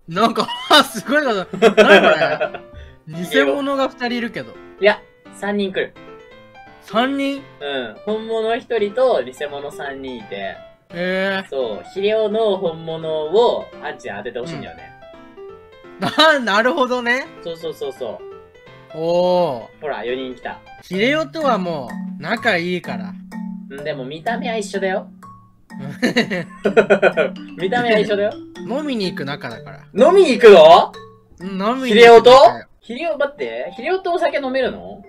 なんか、すごいこと。何これ偽物が2人いるけど。 いや、3人来る。 3人うん。本物1人と偽物3人いて。そう。ヒレオの本物をアンチに当ててほしいんだよね。 なるほどね。 そうそうそうそう。 おー。 ほら、4人来た。 ヒレオとはもう、仲いいから。 でも見た目は一緒だよ。見た目は一緒だよ。 飲みに行く仲だから。 飲みに行くの？ 飲みにヒレオとヒレオ、待って、ヒレオとお酒飲めるの？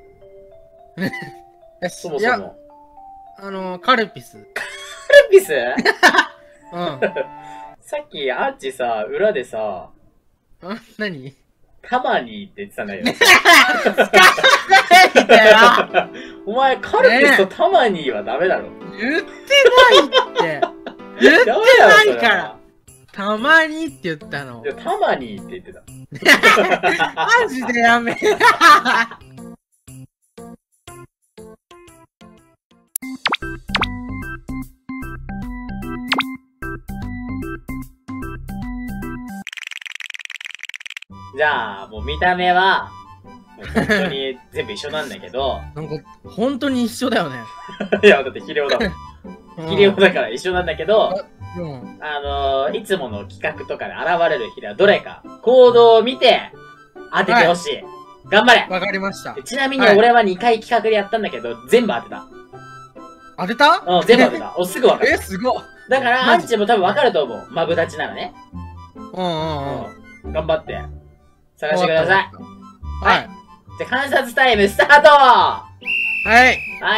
そもそも。 カルピス。 カルピス？ うん。 さっきアンチさ、裏でさ、 何タマニーって言ってたんだけど。 使わないでよお前、カルピスとタマニーはダメだろ。 言ってないって。言ってないから。たまにって言ったの。 いや、タマニーって言ってた。 マジでやめ。 じゃあ、もう見た目は、もう本当に全部一緒なんだけど。 なんか、本当に一緒だよね。 いや、だってヒレオだもん。ヒレオだから一緒なんだけど、いつもの企画とかで現れるヒレはどれか、行動を見て当ててほしい。頑張れ。 わかりました。 ちなみに俺は2回企画でやったんだけど、全部当てた。 当てた？ うん、全部当てた。すぐわかる。 すごい。 だから、アンチも多分わかると思う。マブダチならね。頑張って、探してください。はい。じゃあ観察タイムスタート。はい、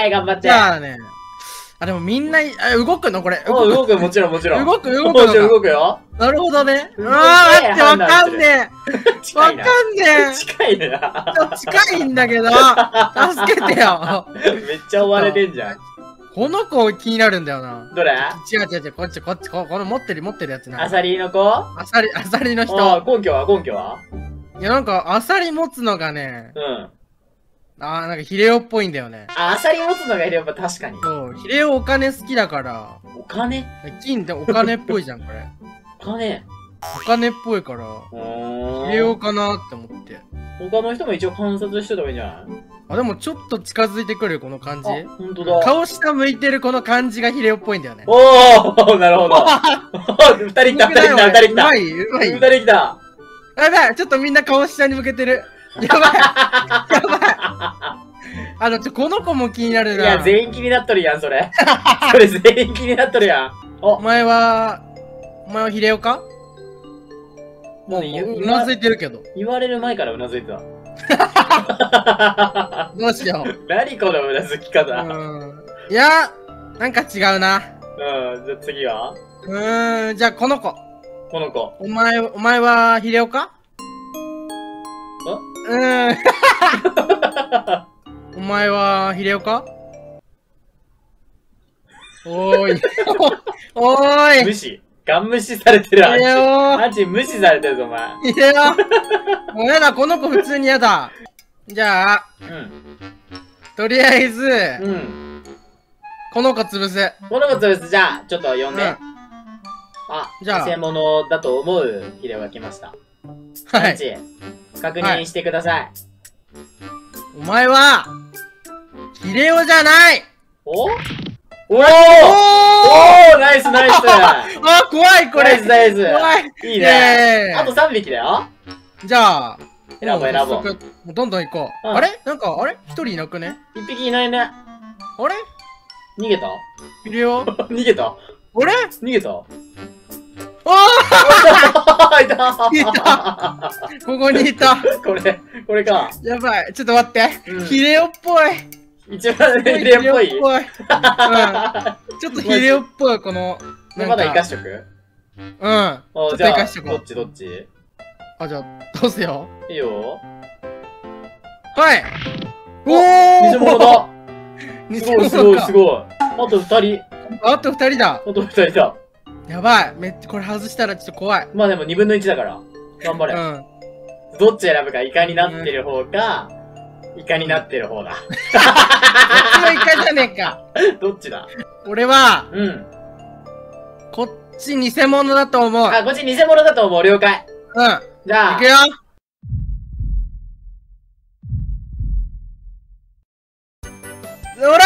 頑張って。 じゃあね。でもみんな、動くのこれ。 動く、もちろん、もちろん。 動くよ。なるほどね。待って、わかんねえ。わかんねえ。 近いな。 近いんだけど、助けてよ。 めっちゃ追われてんじゃん。 この子気になるんだよな。 どれ？ 違う、こっち、この持ってるやつな。 アサリの子？ アサリの人。 根拠は？ いや、なんか、アサリ持つのがね、なんかヒレオっぽいんだよね。 アサリ持つのがヒレオっぽい、確かに。 そう、ヒレオお金好きだから。 お金？ 金ってお金っぽいじゃん、これ。お金っぽいから、ヒレオかなって思って。 他の人も一応観察してた方がいいんじゃない？ でもちょっと近づいてくるよ、この感じ。 ほんとだ。 顔下向いてるこの感じがヒレオっぽいんだよね。 おー、なるほど。二人来た。 うまい。 二人来た。 やばい、ちょっとみんな顔下に向けてる。やばい。この子も気になるな。 いや、全員気になっとるやん、それ。それ全員気になっとるやん。 お前はヒレオか？もう、うなずいてるけど。 言われる前からうなずいてた。 どうしよう。 何このうなずき方。 いや、なんか違うな。 じゃあ次は？ じゃあこの子。お前はヒレオか？お前はヒレオか？おーい。おーい。 無視。ガン無視されてる。アンチ無視されてるぞ、お前。 ヒレオ。もうやだ、この子普通にやだ。じゃあ、とりあえず、この子潰す。 じゃあ、ちょっと呼んで。偽物だと思うヒレオが来ました。アンチ、確認してください。 お前は、ヒレオじゃない！ おー、ナイスナイス。 怖いこれ。 ナイス。いいね。あと3匹だよ。 じゃあ、 選ぼう。 どんどん行こう。あれなんか、一人いなくね？ 1 匹いないね。 あれ逃げた？ ヒレオ逃げた？ あれ逃げた？いたここにいた。 これか。 やばい。ちょっと待って。ヒレオっぽい。 一番ヒレオっぽい？ちょっとヒレオっぽい、この。 まだ生かしとく？ ちょっと生かしとこう。 どっち？ じゃあ、どうせよ。 いいよ。 はい。 偽物だ。すごい。あと2人だ。やばい。これ外したらちょっと怖い。 まあでも2分の1だから。頑張れ。どっち選ぶか、イカになってる方か、イカになってる方だ。 どっちもイカじゃねえか。 どっちだ？ 俺は、こっち偽物だと思う。 こっち偽物だと思う。了解。 じゃあ。 いくよ。ほらー。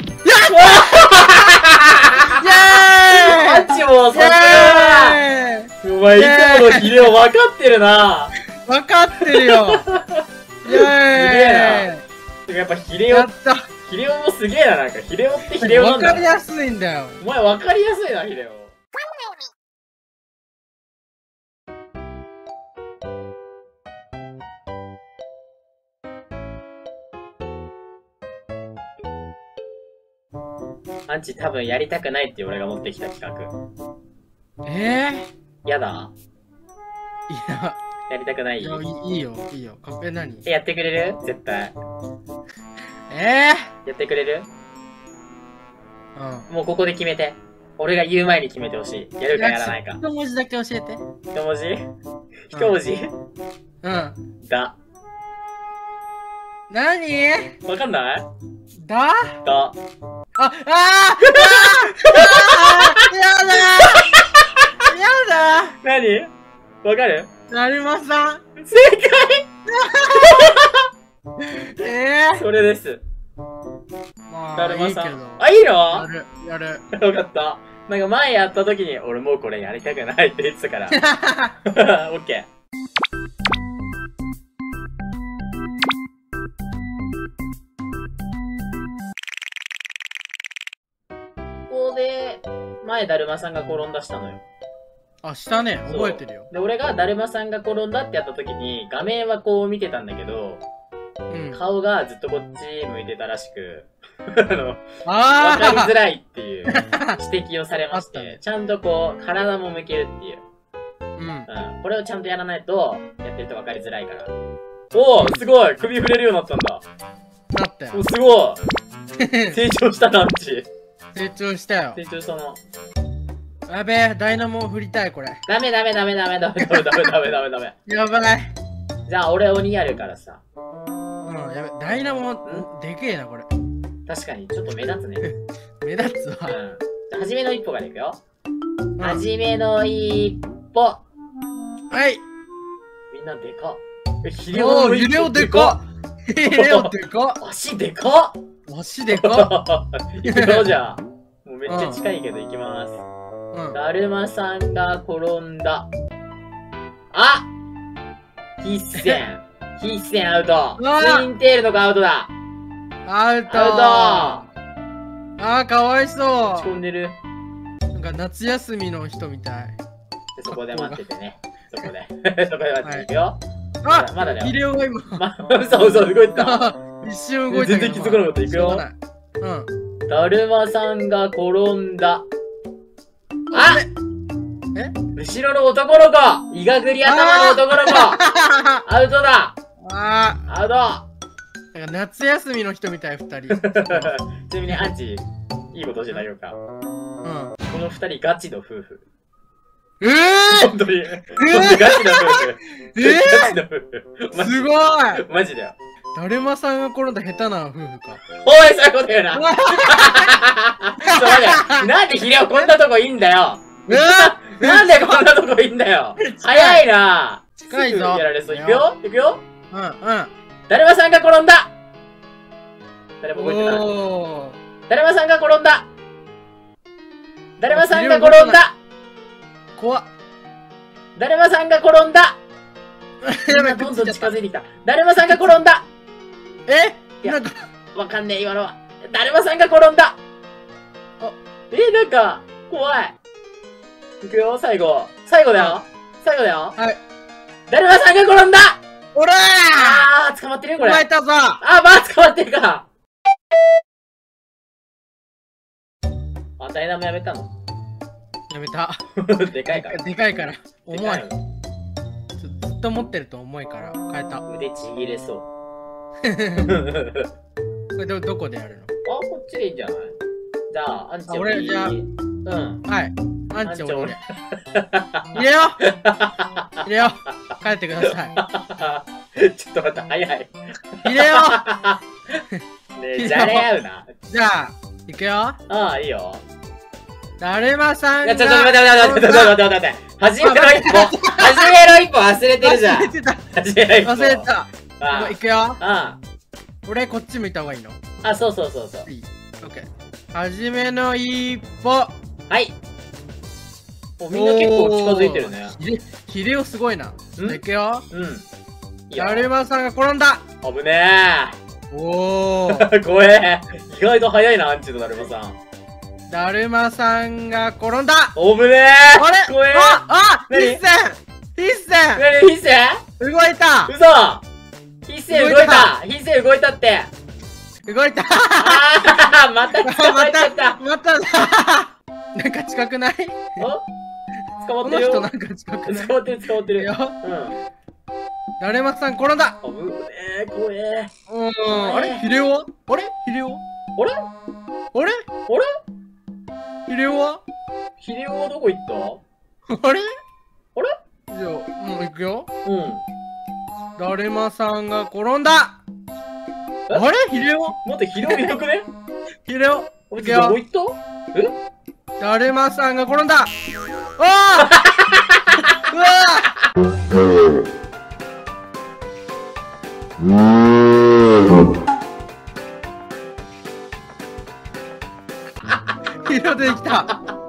アンチもさすがだ。お前いつものヒレを分かってるな。 分かってるよ。イェーイ。すげえな。やっぱヒレオもすげえな。なんかヒレオってヒレオなんだ。 分かりやすいんだよ。 お前分かりやすいな、ヒレオ。アンチ多分やりたくないって俺が持ってきた企画。やだ。 いや。 やりたくない？ いいよ、いいよ。何？ やってくれる？絶対。 やってくれる？ うん。 もうここで決めて。俺が言う前に決めてほしい。やるかやらないか。 一文字だけ教えて。 一文字？一文字？ うん。 だ。 何？ わかんない？ だ？ だ。 やだ何？わかる？ だるまさん。 正解それです。だるまさん。あ、いいの？ やる。 よかった。なんか前やった時に、俺もうこれやりたくないって言ってたから。オッケー。ここで、前だるまさんが転んだしたのよ。 あ、したね。覚えてるよ。 で、俺がだるまさんが転んだってやった時に、画面はこう見てたんだけど、顔がずっとこっち向いてたらしく、わかりづらいっていう指摘をされまして、ちゃんとこう、体も向けるっていう。これをちゃんとやらないと、やってるとわかりづらいから。おお、すごい首振れるようになったんだ。 なったよ。 すごい成長したな、アンチ。 成長したよ。 成長したな。 やべえ、ダイナモを振りたい、これ。 ダメ。やばい。じゃあ、俺鬼やるからさ。 やべ、ダイナモ、でけえな、これ。 確かに、ちょっと目立つね。 目立つわ。 じゃあ、はじめの一歩からいくよ。はじめの一歩。 はい。 みんなでかっ。 ヒレオでかっ。足でかっ。 いくよ、じゃあ。もうめっちゃ近いけど、いきます。だるまさんが転んだ。あ！必戦アウト。ツインテールの子アウトだ。 アウト。かわいそう。 落ち込んでる。 なんか夏休みの人みたい。 そこで待っててね。そこで待っていくよ。まだだよ。 ヒレオが今。 そう、動いた。 一瞬動いた。 全然気づかなかった。いくよ。だるまさんが転んだ。あ！後ろの男の子！イガグリ頭の男の子！アウトだ！アウト！ なんか夏休みの人みたい、二人。 ちなみにアンチ、いいこと教えてあげようか。この二人ガチの夫婦。本当にガチの夫婦。ガチの夫婦。 すごい！ マジだよ。 だるまさんが転んだ下手な夫婦か。 おい、そういうこと言うな。そうだよ。なんでヒレオこんなとこいいんだよ。なんでこんなとこいいんだよ。早いな。 近いぞ。 やられそう。いくよ。 だるまさんが転んだ。誰も動いてない。だるまさんが転んだ。だるまさんが転んだ。 怖っ。 だるまさんが転んだ。どんどん近づいてきた。だるまさんが転んだ。いや、わかんねえ、今のは。だるまさんが転んだ。なんか、怖い。いくよ、最後だよ。 はい。 だるまさんが転んだ。 おらー！捕まってるよ、これ。 捕まえたぞ。 捕まってるか。ダイナモやめたの？ やめた。 でかいから。 でかいから。重い。ずっと持ってると重いから変えた。 腕ちぎれそう。 これどこでやるの？ こっちでいいんじゃない？じゃあ、アンチ俺じゃあ。はい。アンチ俺。入れよう。帰ってください。ちょっと待って、早い。 入れよう。ねえ、じゃれ合うな。 じゃあ、いくよ。 いいよ。 だるまさんが。 ちょっと待って。初めの一歩忘れてるじゃん。 忘れた。いくよ。俺こっち向いた方がいいの？ そう。いい。オッケー。はじめの一歩。はい。 みんな結構近づいてるね。 ヒレオすごいな。いくよ。だるるまさんが転んだ。 危ねえ。おお。 怖え。意外と早いな、アンチのだるまさん。 だるまさんが転んだ。 危ねえ。 あれ？ 怖え。 必戦。 何必戦？ 動いた。 嘘。必戦動いたって。 動いた。 また捕まっちゃった。 またなんか近くない？ 捕まってるよ。 この人なんか近くない？ 捕まってるよ。 だるまさん転んだ。 危ねえ、怖え。 あれ？ヒレオは？あれ？ヒレオはどこ行った？ あれ？じゃあ、もう行くよ。だるまさんが転んだ。あれ？ヒレオ？ 待って、ヒレオいなくね？ ヒレオ。 どこ行った？ だるまさんが転んだ。うわヒレオ出てきた。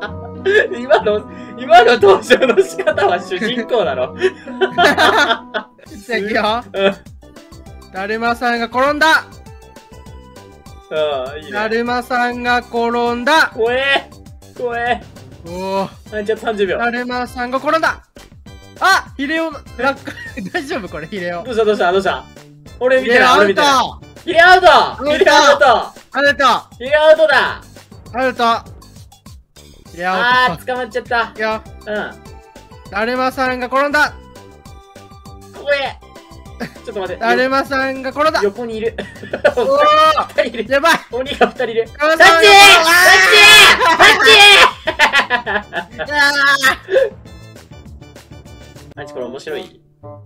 今の登場の仕方は主人公なの？ じゃあ行くよ。だるまさんが転んだ。 いいね。 だるまさんが転んだ。 怖え。 おお。 じゃあ30秒。 だるまさんが転んだ。ヒレオ落下。大丈夫これヒレオ。 どうした俺見てない。 アウト。 ヒレアウトだ。 ヒレアウト。 捕まっちゃった。 だるまさんが転んだ。 怖え。ちょっと待って。 だるまさんが転んだ。 横にいる。 2人いる。やばい。 鬼が2人いる。 タッチアンチこれ面白い？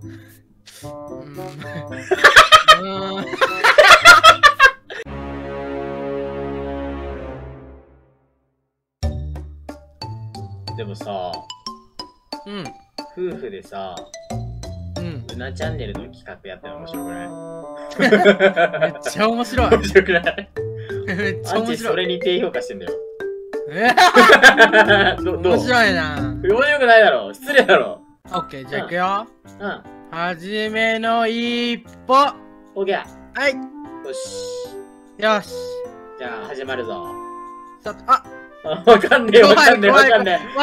でもさ、夫婦でさ、うなチャンネルの企画やったら面白くない？ めっちゃ面白い。 面白くない？ めっちゃ面白い。 アンチそれに低評価してんだよ。 面白いな。 面白くないだろ。失礼だろ。 オッケー、じゃあ行くよ。はじめの一歩。 オッケー。 はい。よし。 じゃあ始まるぞ。 わかんねえ。 怖い。 怖い。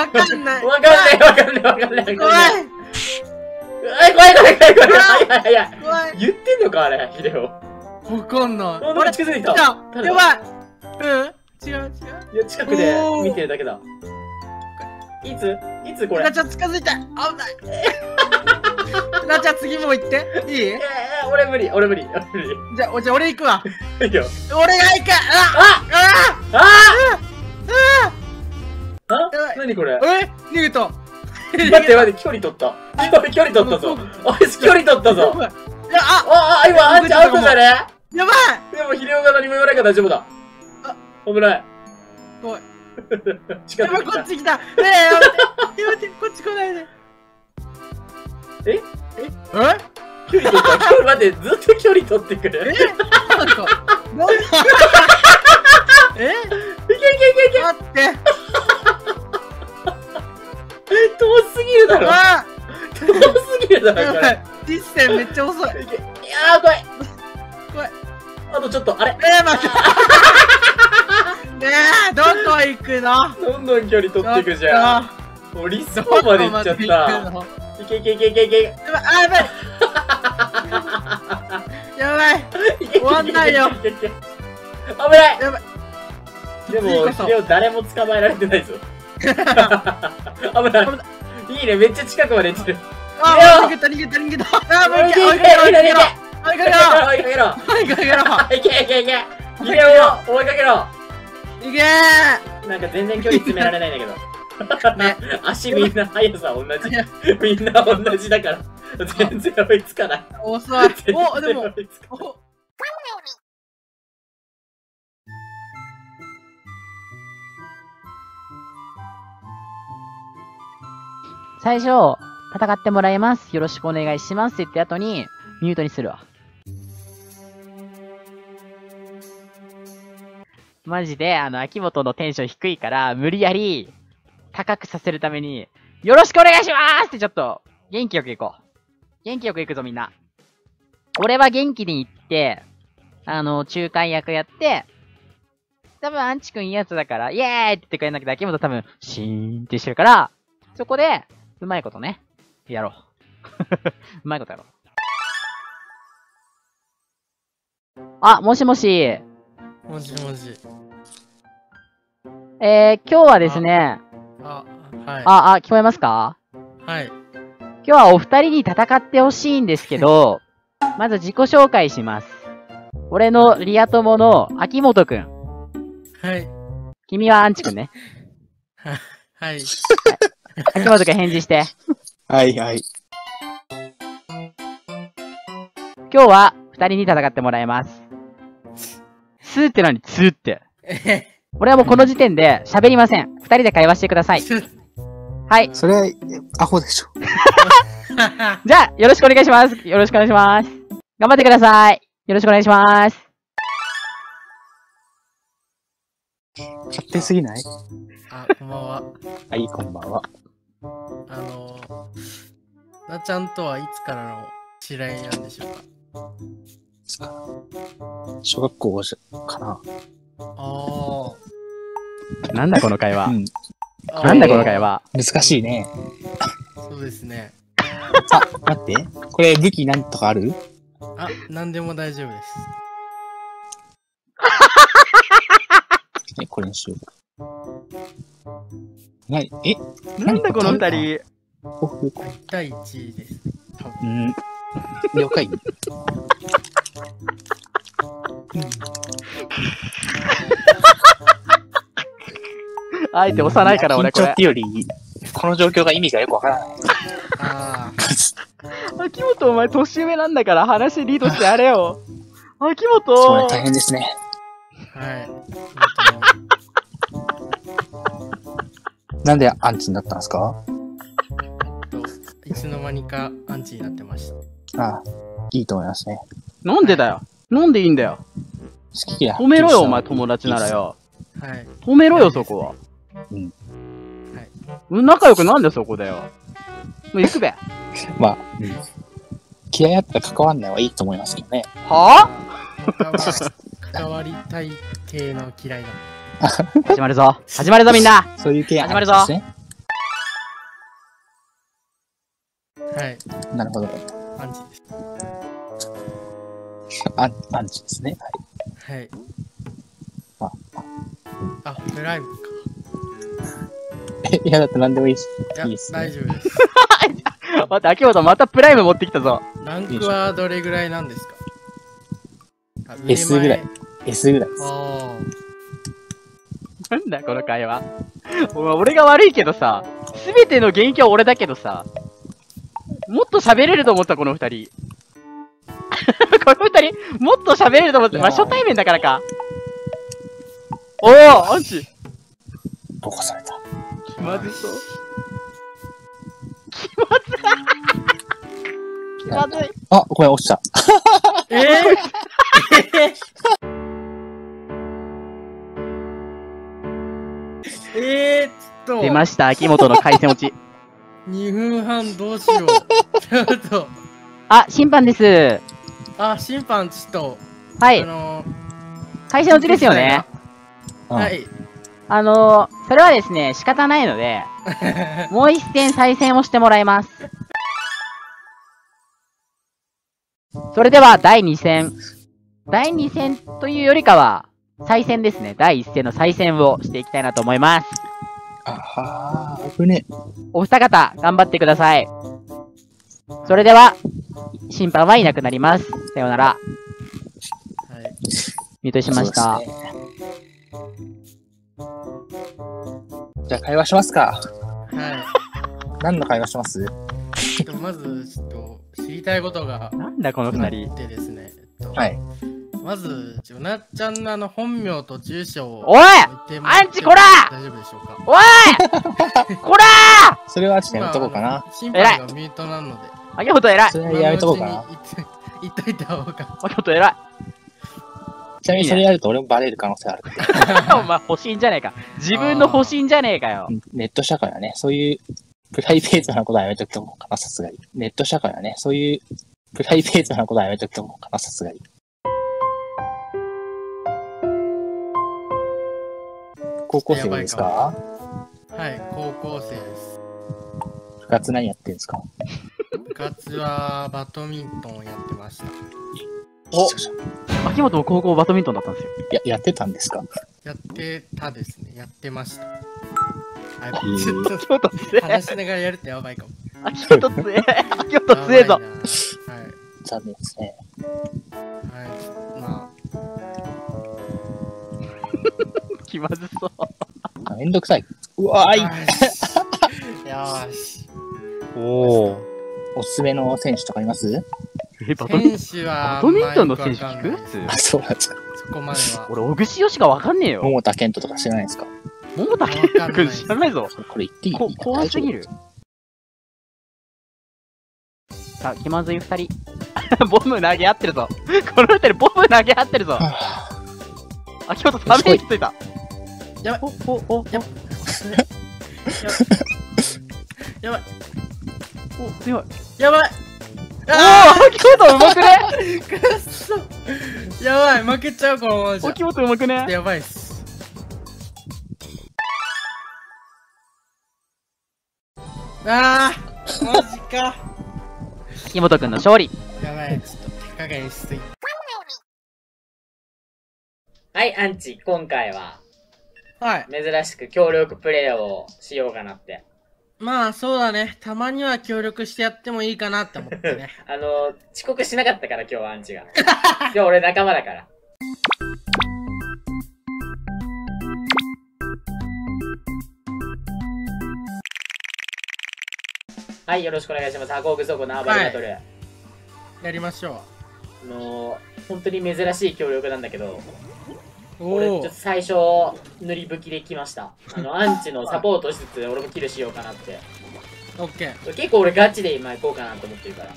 言ってんのかあれ、ヒデオ。 わかんない。 あれ近づいた。 やばい。違う。 いや、近くで見てるだけだ。いつこれ。 なちゃん近づいた。危ない。なちゃん次も行って。いい？ 俺無理。 じゃあ俺行くわ。 いいよ。 俺が行く。 何これ？ 逃げた。 待って、距離取ったぞ。あいつ距離取ったぞ。 今アンチアウトじゃね？ やばい。 でもヒデオが何も言わないから大丈夫だ。危ない。 怖い。 近づいてきた。 こっち来た。やめて、こっち来ないで。 距離取った。待って、ずっと距離取ってくる。 いけ。待って。 遠すぎるだろ。これ。 実践めっちゃ遅い。 怖い。あとちょっと、あれ。 待って。どこ行くの？ どんどん距離取っていくじゃん。もう理想まで行っちゃった。いけ。 やばい。終わんないよ。 危ない。でも、ヒデオ誰も捕まえられてないぞ。危ない。いいね、めっちゃ近くまで行ってる。 逃げた。追いかけろ。 いけ。ヒデオ追いかけろ。 いけー。なんか全然距離詰められないんだけど。足みんな速さ同じ。みんな同じだから。全然追いつかない。 遅い。でも。 最初、戦ってもらいます。よろしくお願いしますって言った後に、ミュートにするわ。マジで、秋元のテンション低いから、無理やり、高くさせるために、よろしくお願いしますってちょっと、元気よく行こう。元気よく行くぞみんな。俺は元気に行って、仲介役やって、多分アンチ君いいやつだから、イエーイって言ってくれなきゃ秋元多分、シーンってしてるから、そこで、うまいことね、やろう。うまいことやろう。あ、もしもし。 もしもし。 今日はですね。 はい。 聞こえますか？ はい。 今日はお二人に戦ってほしいんですけど、まず自己紹介します。俺のリア友の秋元くん。 はい。 君はアンチくんね。 はい。 秋元くん返事して。 はいはい。 今日は二人に戦ってもらいます。スーって何？ツーって。俺はもうこの時点で喋りません。二人で会話してください。はい。 それは、アホでしょ。 じゃあ、よろしくお願いします。よろしくお願いします。頑張ってください。よろしくお願いします。 勝手すぎない？ こんばんは。 はい、こんばんは。 なちゃんとはいつからの知り合いなんでしょうか？ 小学校かな。 なんだこの会話。なんだこの会話。 難しいね。 そうですね。 待って。これ武器なんとかある？ なんでも大丈夫です。 これにしよう。 なんだこの二人。 1対1です。多分。 了解。 あえて押さないから俺これ。 緊張ってより、この状況が意味がよくわからない。 秋元お前年上なんだから話リードしてやれよ。秋元そうね、大変ですね。 はい。 なんでアンチになったんですか？ いつの間にかアンチになってました。 いいと思いますね。 なんでだよ。なんでいいんだよ。 好きや。 止めろよ、お前友達ならよ。 はい。 止めろよ、そこは。 はい。 仲良くなんでそこだよ。もう行くべ。 まあ、嫌いだったら関わんないはいいと思いますけどね。 はぁ？関わりたい系の嫌いだ。 始まるぞ。始まるぞみんな。 そういう系始まるぞ。 ですね。 はい。 なるほど。 アンチです。 アンチですね。 はい。プライムか。 いや、だって何でもいいし。 いいっすね。大丈夫です。 待って、秋元またプライム持ってきたぞ。 ランクはどれぐらいなんですか？ S ぐらい。S ぐらいです。 なんだこの会話。俺が悪いけどさ、すべての元気は俺だけどさ、もっと喋れると思った、この二人。この二人、もっと喋れると思って、まあ初対面だからか。おー、アンチ。 ボコされた。 気まずそう。気まずい。 ごめん、落ちた。 出ました、秋元の回線落ち。 2分半どうしよう。ちょっと。 審判です。 審判ちょっと。 はい。回線落ちですよね。 はい。 それはですね、仕方ないので、もう一戦再戦をしてもらいます。それでは、第2戦。第2戦というよりかは、再戦ですね。第1戦の再戦をしていきたいなと思います。 危ね。 お二方、頑張ってください。それでは、審判はいなくなります。さようなら。はい。ミュートしました。 じゃあ会話しますか。 はい。 何の会話します？ まず、ちょっと、知りたいことが。 なんだこの二人。 でですね。 はい。 まず、ジョナちゃんの本名と住所を。 おいアンチこら大丈夫でしょうか。 おいこらそれはちょっとやめとこうかな。 審判がミュートなので。 秋元偉い。 それはやめとこうかな。 言っといた方が。 秋元偉い。 ちなみにそれやると俺もバレる可能性ある。 お前欲しいんじゃねえか。自分の欲しいんじゃねえかよ。 ネット社会はね、そういうプライベートなことはやめとくと思うかな、さすがに。ネット社会はね、そういうプライベートなことはやめとくと思うかな、さすがに。高校生ですか？ はい、高校生です。 部活何やってんですか？ 部活はバドミントンをやってました。 お、秋元も高校バドミントンだったんですよ。 やってたんですか？ やってたですね。やってました。 ちょっと話しながらやるってやばいかも。 秋元強え。秋元強えぞ。はい。 残念ですね。 はい。まあ。 気まずそう。 めんどくさい。うわーい。 よーし。 おお。おすすめの選手とかいます？ バドミントンの選手聞く？ あ、そうなんですか。 そこまでは。 俺、小串よしかわかんねえよ。 桃田賢斗とか知らないですか？ 桃田賢斗くん知らないぞ。 これ言っていい？ 怖すぎる。さあ、気まずい二人。ボム投げ合ってるぞ。この二人ボム投げ合ってるぞ。秋元ため息ついた。 やばい。やばい。 お、強い。 やばい。 おお、秋元うまくね。 くっそ。やばい、負けちゃうこのままじゃ。 秋元うまくね。 やばいっす。あー、マジか。 秋元くんの勝利。 やばい、ちょっと手加減しすぎ。 はい、アンチ、今回は、 はい。 珍しく協力プレイをしようかなって。 まあ、そうだね。たまには協力してやってもいいかなって思ってね。 遅刻しなかったから今日はアンチが。今日俺仲間だから。はい、よろしくお願いします。ハコーグソコの暴れバトル。 やりましょう。本当に珍しい協力なんだけど、 お俺ちょっと最初、塗り吹きで来ました。アンチのサポートしつつ、俺もキルしようかなって。 オッケー。 結構俺ガチで今行こうかなと思ってるから。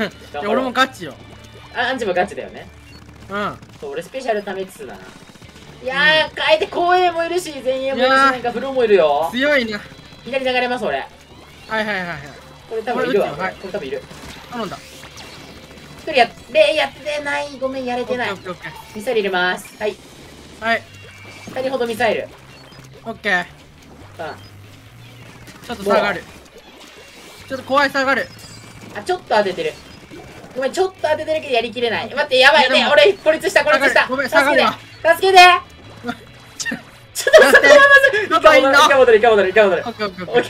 いや、俺もガチよ。 アンチもガチだよね。 うん。 そう、俺スペシャルためつつだな。いやー、変えて後衛もいるし、前衛もいるし、なんかフローもいるよ。 強いな。 左流れます、俺。 はいはいはいはい。 これ多分いるわ。これ多分いる。 頼んだ。 一人やってない。ごめん、やれてない。ミサイル入れます。はい。 はい。 2人ほどミサイル。 オッケー。 うん。 ちょっと下がる。ちょっと怖い下がる。 あ、ちょっと当ててる。ごめん、ちょっと当ててるけどやりきれない。待って、やばいね。俺、孤立した。 ごめん、下がるわ。 助けてちょっと待って、まずいか戻る。オッケーオッケーオッケ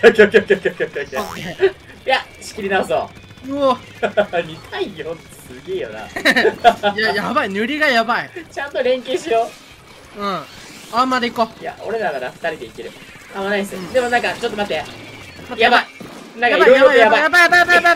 ー。いや、仕切り直そう。 うお 2対4ってすげえよな。 いや、やばい、塗りがやばい。 ちゃんと連携しよう。うん。あんまで行こう。いや、俺らなら2人でいける。あんまないっす。でもなんか、ちょっと待って。やばい。なんかいろいろとやばい。 やばい。うらちゃん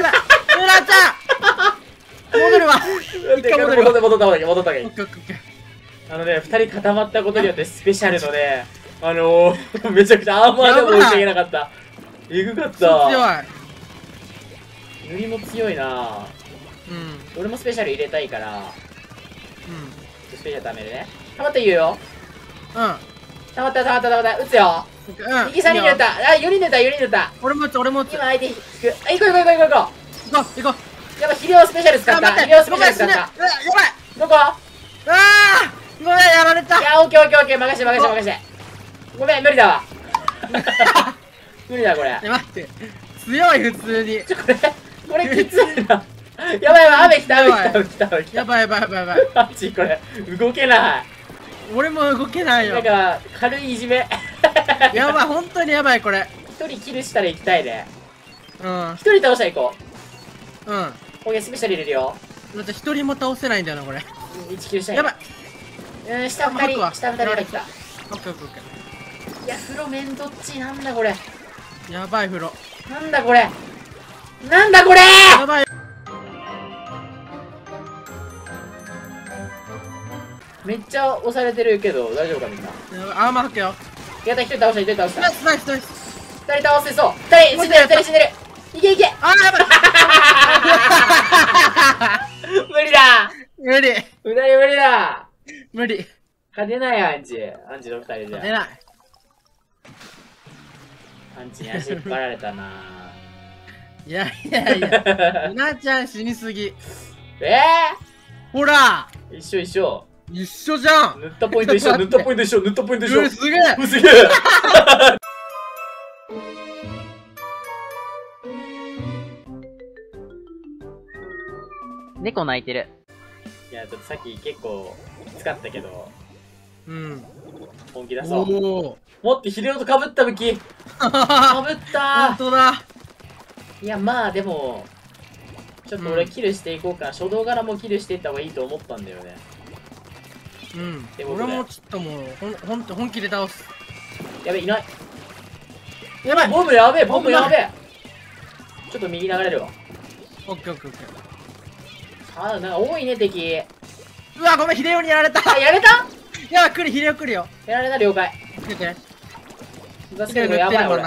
戻るわ。 一回戻った方がいい。2人固まったことによってスペシャルのね、めちゃくちゃアーマーでも追いかけなかった。えぐかった。 強い。 塗りも強いな。うん。俺もスペシャル入れたいから。うん。スペシャルためるね。たまった言うよ。うん。たまった。撃つよ。右3人出た。あ、4人出た。 俺も撃つ。今相手引く。行こう。 行こう。 やっぱ肥料スペシャル使った。やばい。どこ？ ごめん、やられた。 いや、オッケー。任せて。ごめん、無理だわ。無理だ、これ。 待って。強い、普通に。 これきついな。やばい、雨来た。 やばい。 マジこれ、動けない。 俺も動けないよ。 なんか、軽いいじめ。 やばい、本当にやばい、これ。 一人キルしたら行きたいね。 うん。 一人倒したら行こう。うん。 オッケー、スペシャル入れるよ。 だって一人も倒せないんだよな、これ。 1キルしたい。 やばい。 下2人入ってきた。 オッケー。 いや、風呂めんどっちなんだこれ。 やばい、風呂。 なんだこれ。やばい。 めっちゃ押されてるけど、大丈夫かみんな。 アーマー吐けよ。 やった、一人倒した、一人倒した。 ナイスナイスナイス。 二人倒せそう。二人死んでる、二人死んでる。いけいけ。 あーやばい。 無理だ。 無理。 二人無理だ。 無理。 勝てないアンチ。アンチの二人じゃ。 出ない。 アンチに足引っ張られたな。 いやいやいや。うなちゃん死にすぎ。ほら。 一緒一緒。 一緒じゃん。 塗ったポイント一緒、塗ったポイント一緒、塗ったポイント一緒。 すげえ。 すげえ。 猫鳴いてる。 いや、ちょっとさっき結構使ったけど。 うん。 本気出そう。持って秀夫とかぶった武器。かぶったー。 本当だ。 いや、まあでも、ちょっと俺キルしていこうかな。初動からもキルしていった方がいいと思ったんだよね。 うん。俺もちょっともう、本気で倒す。 やべ、いない。 やばい。 ボムやべえ、ボムやべえ。ちょっと右流れるわ。 オッケーオッケーオッケー。 あー、なんか多いね、敵。 うわ、ごめん、秀夫にやられた。 あ、やれた？ やばい、来る、秀夫来るよ。 やられた、了解。 出て。 秀夫やばい、俺。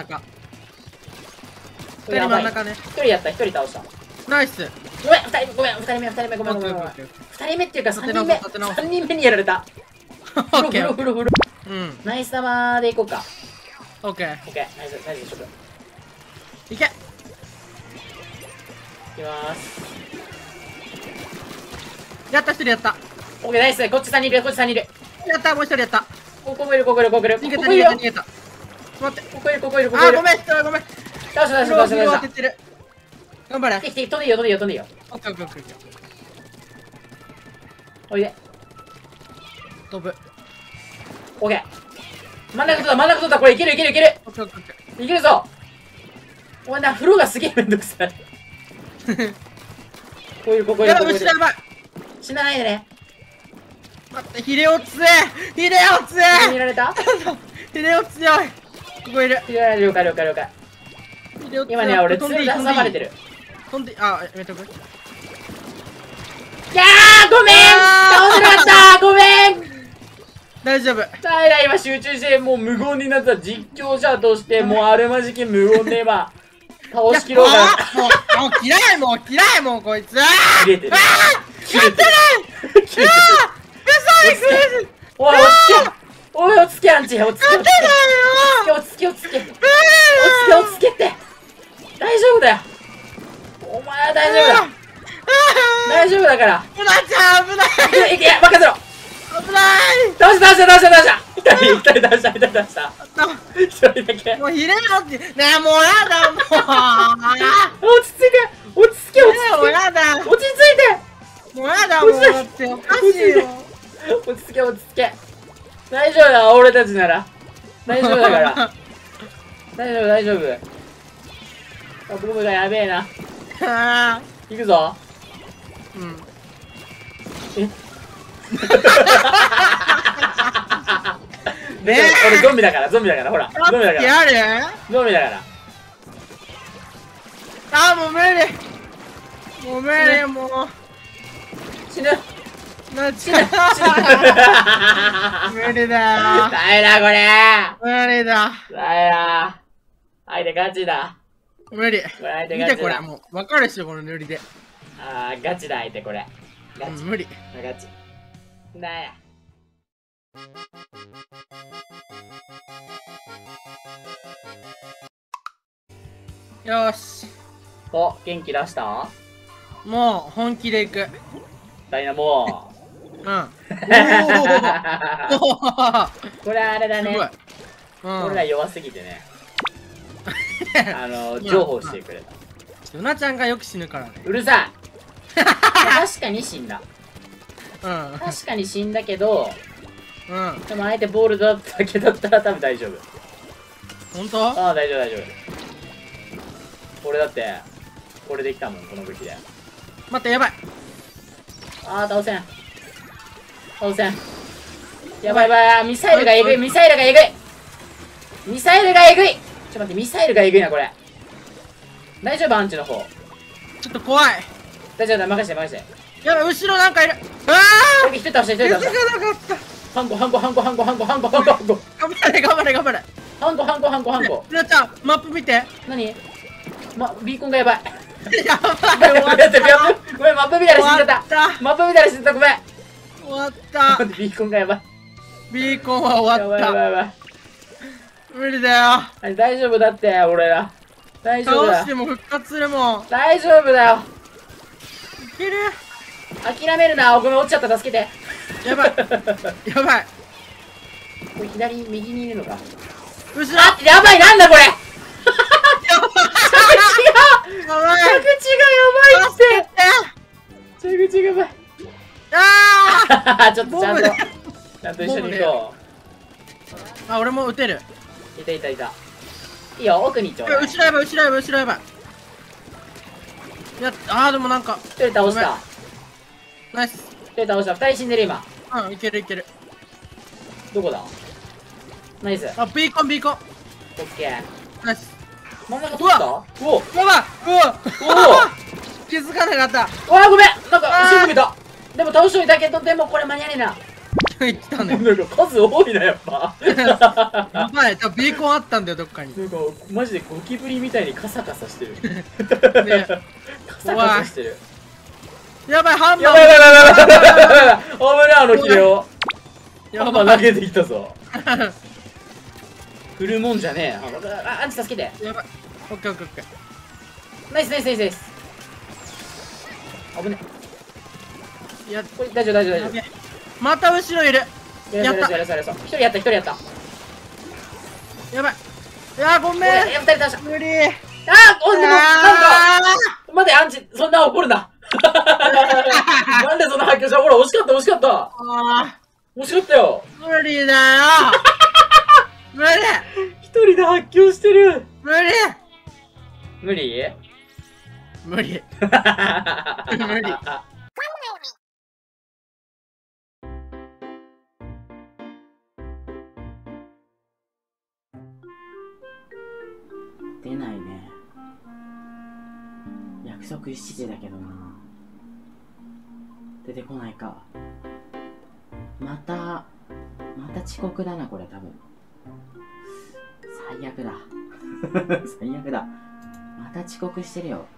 一人真ん中ね。 一人やった、一人倒した。 ナイス。 ごめん、二人目、ごめん。二人目っていうか三人目にやられた。 オッケー。 フル。 うん。 ナイス玉でいこうか。 オッケー。 オッケー、ナイス、ちょっと。 いけ。 いきまーす。 やった、一人やった。 オッケー、ナイス。こっち3人いる、 やった、もう一人やった。 ここいる。逃げた。待って。 ここいる。 あ、ごめん。 倒した。 頑張れ。 飛んでいいよ。 オッケー。 おいで。 飛ぶ。 オッケー。真ん中取った。これいける。いけるぞ。お前な、風呂がすげえめんどくさい。ここいる。 やばい。 死なないでね。 待って、秀夫強い。 見られた？ 秀夫強い。ここいる。 了解。今ね、俺ツールで挟まれてる。 飛んで、あ、やめとく。 いやー、ごめん。倒せなかった。ごめん。 大丈夫。 今集中してもう無言になった実況者としてもうあるまじき無言で今倒しきろうかな。 もう嫌いもうこいつ。 切れてる。 切れてる。 おい、落ち着けアンチ。落ち着けって大丈夫だよ。お前は大丈夫だから。 うなちゃん危ない。 いけ、任せろ。 危ない。 倒した一人倒した一人だけ。 もうひれろってねえ、もうやだ。もう落ち着けもうやだ。 落ち着いて。 もうやだ。もうだっておかしいよ。 落ち着け。大丈夫だ、俺たちなら。大丈夫だから。大丈夫。あ、ボムがやべえな。行くぞ。 うん。 俺ゾンビだから、ほら。ゾンビだから。 あ、もう無理。もう。 死ぬ。 死ぬ。無理だよ。 ダメだ、これ。 無理だ。 相手ガチだ。 無理。見てこれ、 もう。わかるっしょ、この塗りで。 あー、ガチだ、相手これ。ガチ。 無理。 ガチ。なんや。 よし。 お、元気出した？ もう、本気でいく。 ダイナモうん。 これあれだね。俺ら弱すぎてね。情報してくれた。 うなちゃんがよく死ぬからね。 うるさい。確かに死んだ。確かに死んだけど、でも相手ボールだっただけだったら多分大丈夫。 本当？ ああ、大丈夫。俺だって、これできたもん、この武器で。 待って、やばい。 ああ、倒せん。やばい。ミサイルがえぐい。ちょっと待って、ミサイルがえぐいな、これ。大丈夫、アンチの方。 ちょっと怖い。 大丈夫だ、任せて。 やばい、後ろなんかいる。ああ、 一人倒した、一人倒した。 気づかなかった。 ハンコ。頑張れ、頑張れ、頑張れ。 ハンコ。 ルナちゃん、マップ見て。 何？ビーコンがやばい。 やばい。 ごめん、マップ見たら死んじゃった。ごめん。 終わった。 ビーコンがやばい。 ビーコンは終わった。 やばい。 無理だよ。 大丈夫だって、俺ら。大丈夫だよ。 倒しても復活するもん。 大丈夫だよ。 いける。 諦めるな。ごめん、落ちちゃった。助けて。 やばい。やばい。 これ右にいるのか。 後ろ。 やばい、なんだこれ。 やばい。 着地がやばいって。着地がやばい。 ああ。 ちょっとちゃんと一緒に行こう。あ、俺も撃てる。 いた。いいよ、奥に行っちゃう。 後ろやばい。でもなんか。 一人倒した。 ナイス。 一人倒した。二人死んでる今。 うん、いける。 どこだ？ナイス。 あ、ビーコン。 オッケー。 ナイス。 真ん中取った？ やばい。気づかなかった。 ごめん。なんか後ろ向けた。でも倒しといたけど、でもこれ間に合わねえな。 来たね。 なんか数多いな、やっぱ。 やばい、ビーコンあったんだよ、どっかに。 なんかマジでゴキブリみたいにカサカサしてる。カサカサしてる。 やばい、ハンマー。 危ない、ヒレを。ハンマー投げてきたぞ。振るもんじゃねえ。アンチ助けて。 やばい。オッケー。 ナイス。危ねえ。これ大丈夫。 また後ろいる。 やった。一人やった。 やばい。いや、ごめん。 二人倒した。 無理。 でもなんか待て、アンチ、そんな怒るな。なんでそんな発狂した？ほら、惜しかった。惜しかったよ。 無理だよ。無理。 一人で発狂してる。 無理。 無理。出ないね。約束7時だけどな。出てこないか。また遅刻だな、これ多分。最悪だ。また遅刻してるよ。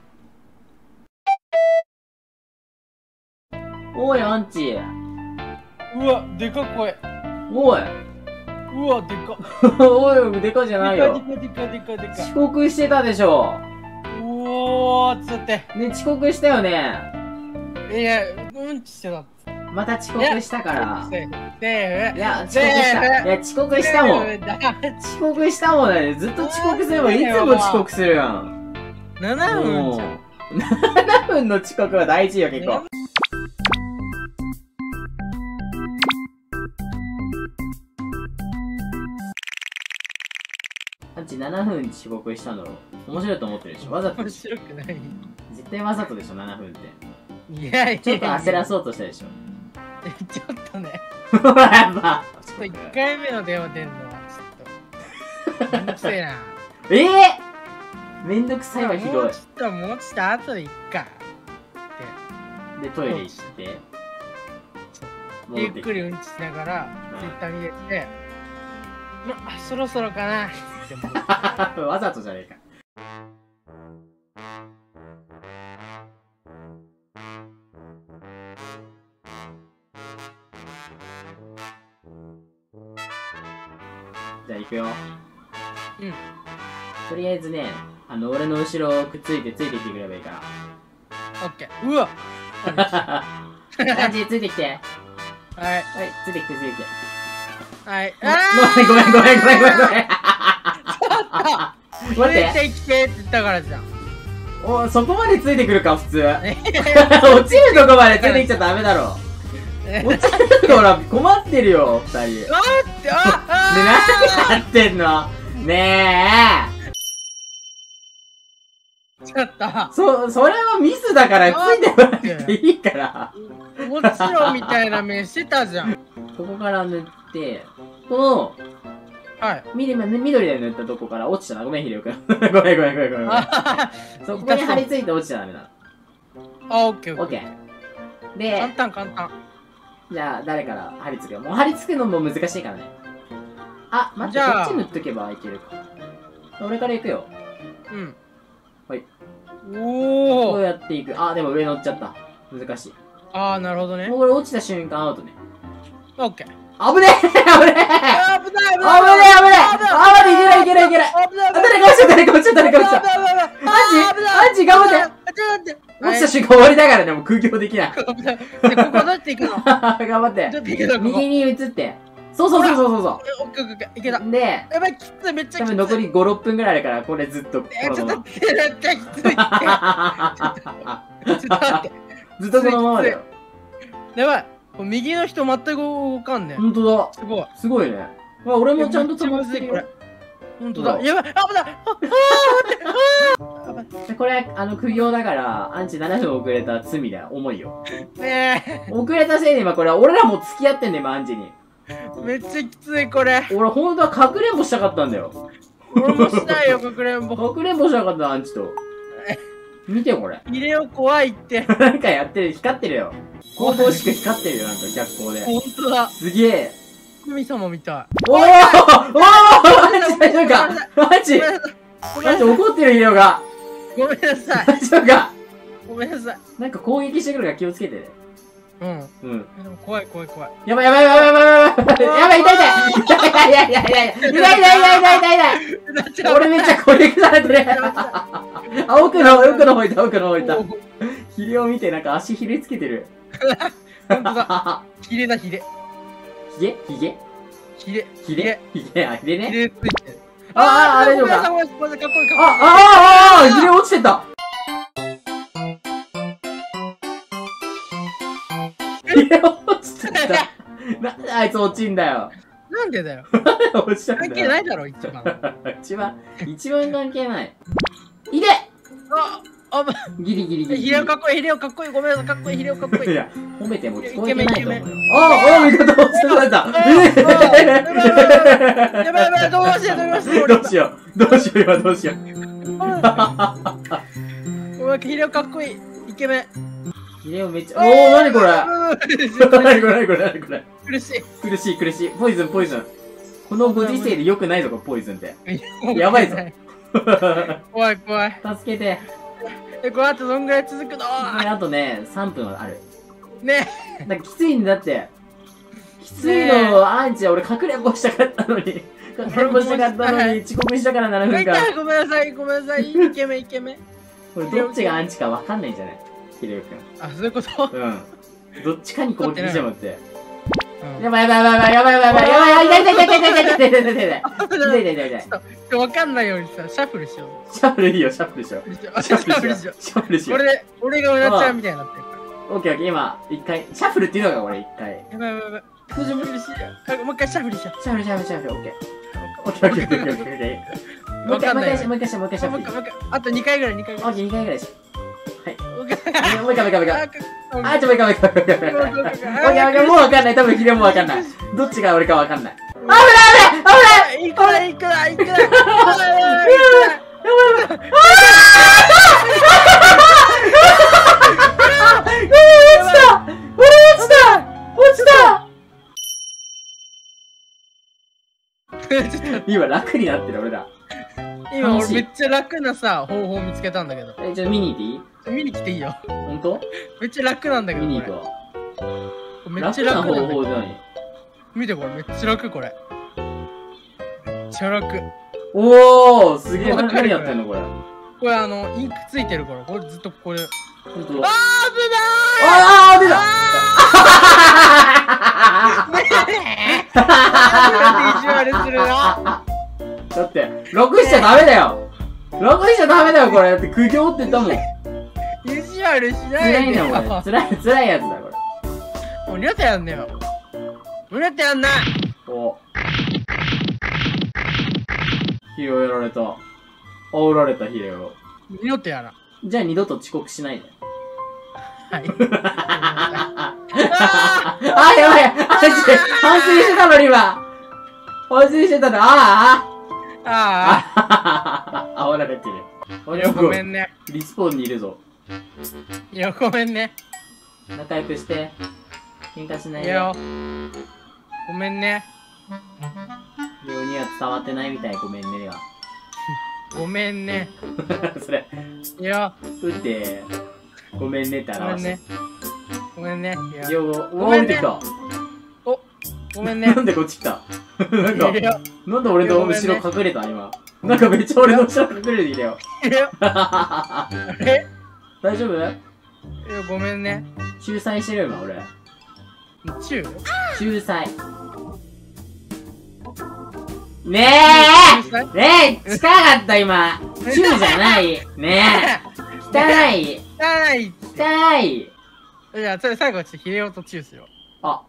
おい、アンチ。 うわ、でか声。 おい。 うわ、でか。 おい、でかじゃないよ。 でか。 遅刻してたでしょ。 おー、つって。 ね、遅刻したよね。 いや、うんちしてた。 また遅刻したから。 セーフ。 いや、遅刻した。いや、遅刻したもん。遅刻したもんね。ずっと遅刻すればいつも遅刻するやん。 7分じゃん。 7分の遅刻は大事よ、結構。アンチ7分遅刻したの面白いと思ってるでしょ。わざと。 面白くない。 絶対わざとでしょ、7分って。 いやちょっと焦らそうとしたでしょ。 ちょっとね。 やっぱ。 ちょっと1回目の電話出んのはちょっと。めんどくせえな。 めんどくさいわ、ひどい。 もうちょっと後でいっか。 で、トイレ行って。 ゆっくりうんちしながら、ツイッター見てて、そろそろかな。 わざとじゃねえか。じゃあ行くよ。とりあえずね、俺の後ろくっついてきてくればいいから。 オッケー。うわアンジ、ついてきて。 はい。 ついてきて。 はい。 ごめん。待って。 ついてきてって言ったからじゃん。 そこまでついてくるか、普通。落ちるとこまでついてきちゃダメだろ。落ちるところ困ってるよ、2人。 待って、 何やってんのねえ。 ちょっと。 それはミスだからついてこなくていいから。 もちろんみたいな目してたじゃん。 ここから塗って、この、 はい。 緑で塗ったとこから落ちちゃな。ごめん、ひろくん。ごめん。そこに張り付いて落ちちゃダメだ。 オッケー。 で、 簡単、簡単。 じゃあ、誰から貼り付けよう。もう貼り付くのも難しいからね。あ、待って、こっち塗っとけばいけるか。俺から行くよ。 うん。 はい。 おお。 こうやっていく。あ、でも上乗っちゃった。難しい。 ああ、なるほどね。 もうこれ落ちた瞬間アウトね。 オッケー。 危ねえ危ねえ危ない危ねえ危ないいけないいけないいけない誰か落ちた誰か落ちた誰か落ちたアンチ頑張って落ちた瞬間終わりだからね、もう空気できない。ここどうやって行くの頑張って。右に移って。そうそうそうそうそう。 オッケーオッケー、いけた。 で、 やばい、きつい、めっちゃきつい。 多分残り5、6分ぐらいあるから、これずっと。 ちょっと待って、めっちゃきついって。ちょっと待って。 ずっとこのままだよ。 やばい。右の人全く動かんね。 ほんとだ。 すごい。 すごいね。俺もちゃんと止まってるよ。 ほんとだ。やばい。危ない。 これ、苦行だから、アンチ7分遅れた罪だよ。重いよ。 ねえ。遅れたせいで今これ、俺らも付き合ってんね、今、アンチに。 めっちゃきつい、これ。 俺、ほんとはかくれんぼしたかったんだよ。 俺もしたいよ、かくれんぼ。 かくれんぼしたかった、アンチと。見て、これ。 入れよ、怖いって。 なんかやってる、光ってるよ。神々しく光ってるよ、なんか逆光で。 ほんとだ。 すげえ。 神様みたい。 おーおー大丈夫かマジ怒ってるヒレオが。 ごめんなさい。 大丈夫かごめんなさい。 なんか攻撃してくるから気をつけてね。 うん。でも怖い。 やばいやばいやばいやばいやばい痛い痛い俺めっちゃ攻撃されてる。奥の方いた。ヒレを見てなんか足ひれつけてる。 ほんとだ。ヒレだ、ヒレ。 ヒレね。あ、大丈夫か。ヒレ落ちてた。ヒレ落ちてた。なんであいつ落ちんだよ。 なんでだよ。 落ちたんだよ。 関係ないだろ、一番関係ない。いでギリ。 ヒレオかっこいい、ごめんなさい、かっこいい、ヒレオかっこいい。 いや、褒めても聞こえてないと思うよ。味方落ちてくれた。 やばい、どうしよう。お前、ヒレオかっこいい、イケメン。 ヒレオめっちゃ、なにこれ。苦しい。ポイズン。このご時世で良くないぞ、ポイズンって。やばいぞ。怖い。助けて。 この後どんぐらい続くの？ あとね、3分はある。 ねえ。なんかきついんだって。きついの、アンチは俺かくれんぼしたかったのに。遅刻したから7分間。 ごめんなさい。イケメン。 これどっちがアンチかわかんないんじゃないヒレオくん。 あ、そういうこと？ うん。どっちかに攻撃してもって。やばい。痛い。 わかんないようにさ、シャッフルしよう。 シャッフルいいよ、シャッフルしよう。 俺がうなっちゃうみたいになってるから。 オッケー、今、一回、シャッフルっていうのが俺一回。 やばい。もう一回シャッフルしよう。 シャッフル、オッケー。オッケー。もう一回シャッフル。 あと2回ぐらい。 オッケー、2回ぐらいし。はい。もう一回。もう一回。もうわかんない。多分ヒレもわかんない。どっちが俺かわかんない。危ないいくら今楽になってる俺ら。 今俺めっちゃ楽なさ、方法見つけたんだけど。 じゃあ見に行っていい？ 見に来ていいよ。 ほんと？ めっちゃ楽なんだけど。 見に行くわ。 めっちゃ楽な方法じゃない。 見てこれ、めっちゃ楽これ。めっちゃ楽。 おー、すげえ。何やってんのこれ。 これインクついてるから、これずっとここで。 ほんとだ。出ただって、6しちゃダメだよ。これ。だって苦行って言ったもん。 意地悪しないでよ。 辛いやつだ、これ。 もう二度とやんねよ。二度とやんな。 ヒレをやられた。煽られたヒレを。 二度とやら。 じゃあ二度と遅刻しないで。 はい。 やばい。反省してたのに今。煽られてる。 ごめんね。 リスポーンにいるぞ。 いや、ごめんね。 仲良くして。喧嘩しないで。 よ。ごめんね。 ようには伝わってないみたい、ごめんねでは。 ごめんね。 それ。 いや。 打って、ごめんねって表して。 ごめんね。 よう、おー、出てきた。 お、ごめんね。 なんでこっち来たなんで俺の後ろ隠れた今。なんかめっちゃ俺の後ろ隠れてきたよ。大丈夫？いや、 ごめんね。 仲裁してる今俺。仲裁。ねえねえ近かった今。チューじゃない。ねえ汚い。汚い。 じゃあ、それ最後ちょっとヒレオとチューすよ。 あ。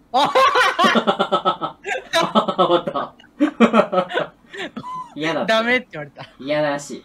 あ終わった。嫌だ。 ダメって言われた。 嫌らしい。